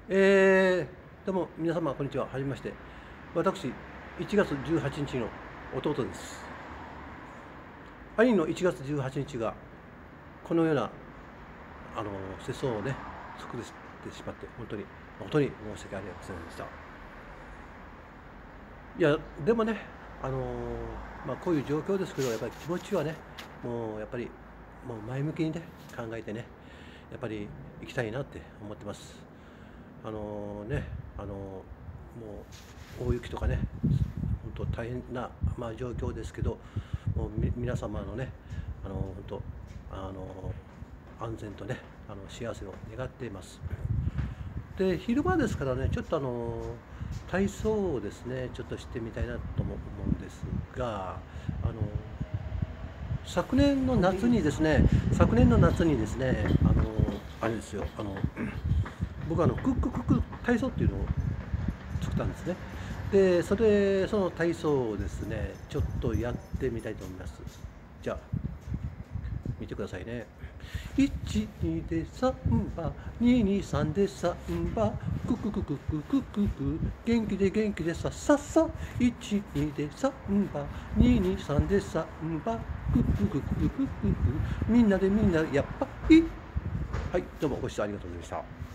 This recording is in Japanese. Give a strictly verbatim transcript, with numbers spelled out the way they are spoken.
えー、どうも皆様こんにちは。はじめまして。私、いちがつじゅうはちにちの弟です。兄のいちがつじゅうはちにちがこのようなあの世相をね作ってしまって本当に誠に申し訳ありませんでした。いやでもね、あのまあ、こういう状況ですけど、やっぱり気持ちはね、もうやっぱりもう前向きにね考えてね、やっぱり行きたいなって思ってます。あのね、あのもう大雪とかね、本当大変な、まあ、状況ですけど、もうみ皆様のね、あの本当あの安全とね、あの幸せを願っています。で、昼間ですからね、ちょっとあの体操をですね、ちょっとしてみたいなとも思うんですが、あの昨年の夏にですね、昨年の夏にですね、あのあれですよ、あの僕はあのクッククック体操っていうのを作ったんですね。で、それその体操をですね、ちょっとやってみたいと思います。じゃあ見てくださいね。いち、にでサンバ、に、に、さんでサンバ、クククククククク、元気で元気でさささ、いち、にでサンバ、に、に、さんでサンバ、クククククククク、みんなでみんなでやっぱり。はい、どうもご視聴ありがとうございました。